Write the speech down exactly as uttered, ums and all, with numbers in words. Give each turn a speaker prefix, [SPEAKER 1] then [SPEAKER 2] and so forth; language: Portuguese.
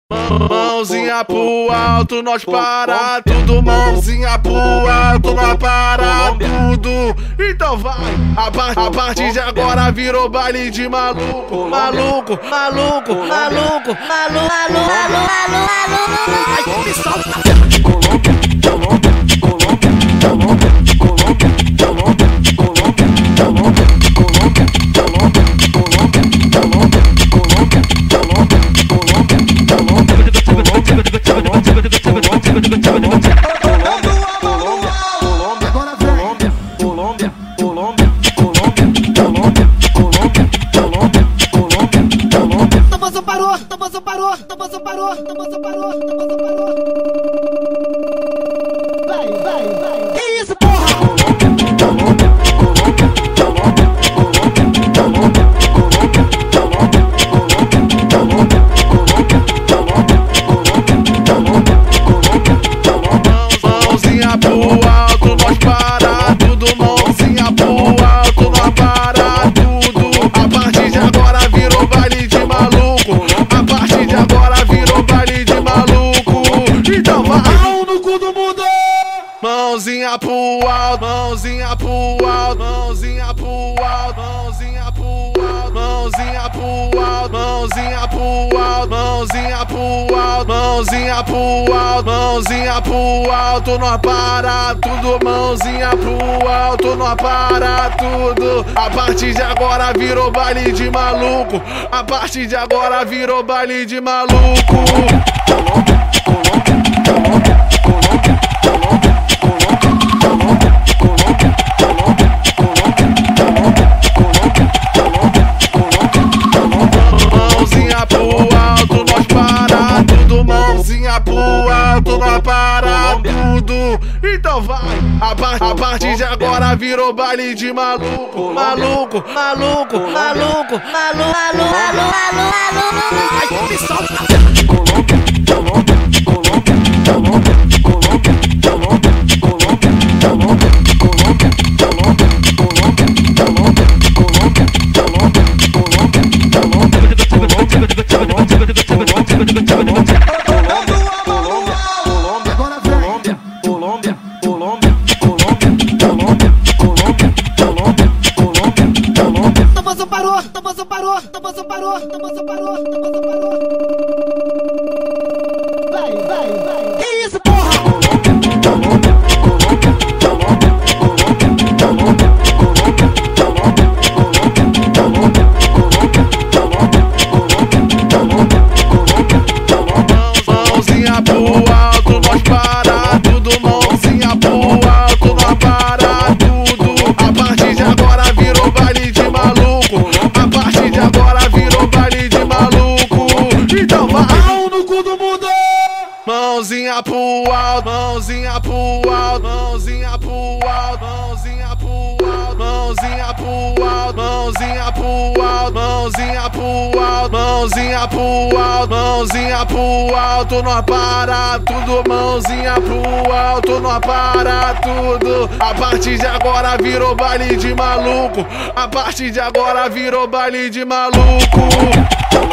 [SPEAKER 1] Mãozinha pro alto, nós para tudo. Mãozinha pro alto, nós para tudo. Então vai, a, par a partir de agora virou baile de maluco. Maluco, maluco, maluco, maluco, maluco, maluco, maluco. Ai, me solta.
[SPEAKER 2] Parou, Toboso parou, Toboso parou, Toboso parou, Toboso parou. Vai, vai, vai. Que isso, porra?
[SPEAKER 1] Mãozinha pro alto, nós para tudo. Mãozinha pro alto, nós para tudo. A partir de agora virou baile de maluco. A partir de agora virou baile de maluco. Então vai,
[SPEAKER 2] Mão no cu do mundo.
[SPEAKER 1] mãozinha pro alto, mãozinha pro alto, mãozinha pro alto, mãozinha pro alto, mãozinha pro alto, mãozinha pro alto, mãozinha pro alto, mãozinha pro alto, mãozinha pro alto, nós para tudo. Mãozinha pro alto, nós para tudo. A partir de agora virou baile de maluco. A partir de agora virou baile de maluco. Mãozinha pro alto, nós para tudo. Mãozinha pro alto, nós para tudo. Então vai, a, par a partir de agora virou baile de maluco. Maluco, maluco, maluco, maluco, maluco, maluco, maluco. Ai, me solta.
[SPEAKER 2] Toboso parou, Toboso parou, Toboso parou, Toboso parou, Toboso parou. Vai, vai, vai. Que isso, porra?
[SPEAKER 1] Mãozinha pro alto, nós para tudo. Mãozinha pro alto, nós para tudo. A partir de agora virou baile de maluco. A partir de agora virou baile de maluco. Então vai,
[SPEAKER 2] Mão no cu do mundo.
[SPEAKER 1] mãozinha pro alto, mãozinha pro alto, mãozinha pro alto, mãozinha pro alto, mãozinha pro alto, mãozinha pro alto, mãozinha pro alto, mãozinha pro alto, mãozinha pro alto, nós para tudo. Mãozinha pro alto, nós para tudo. A partir de agora virou baile de maluco. A partir de agora virou baile de maluco.